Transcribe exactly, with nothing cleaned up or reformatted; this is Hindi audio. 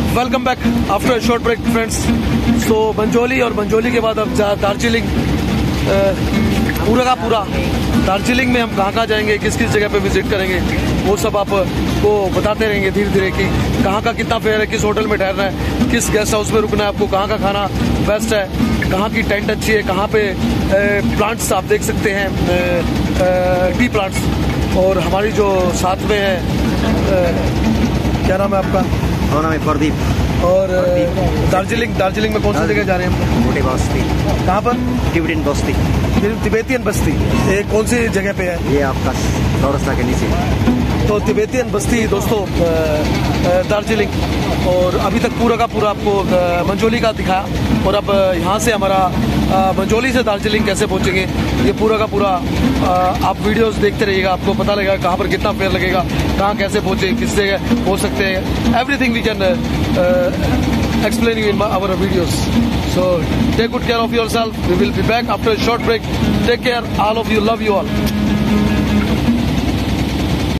Welcome back after a short break friends. So Manjoli और मंजोली के बाद अब दार्जिलिंग, पूरा का पूरा दार्जिलिंग में हम कहाँ कहाँ जाएंगे, किस किस जगह पे विजिट करेंगे, वो सब आपको बताते रहेंगे धीरे धीरे कि कहाँ का कितना फेयर है, किस होटल में ठहरना है, किस गेस्ट हाउस में रुकना है, आपको कहाँ का खाना बेस्ट है, कहाँ की टेंट अच्छी है, कहाँ पे प्लांट्स आप देख सकते हैं, टी प्लांट्स। और हमारी जो साथ में है, क्या नाम है आपका? और नाम है प्रदीप। और दार्जिलिंग दार्जिलिंग में कौन सी जगह जा रहे हैं हम? मोटे बस्ती। कहाँ पर? तिब्बतियन बस्ती। तिब्बतियन बस्ती ये कौन सी जगह पे है? ये आपका चौरस्ता के नीचे। तो तिब्बतियन बस्ती दोस्तों दार्जिलिंग, और अभी तक पूरा का पूरा आपको मंजोली का दिखाया, और अब यहाँ से हमारा मंजोली से दार्जिलिंग कैसे पहुँचेंगे ये पूरा का पूरा आप वीडियोस देखते रहिएगा, आपको पता लगेगा कहाँ पर कितना फेयर लगेगा, कहाँ कैसे पहुँचे, किस जगह पहुँच सकते हैं, everything we can explain you in our videos. So take good care of yourself. We will be back after a short break. Take care, all of you. Love you all.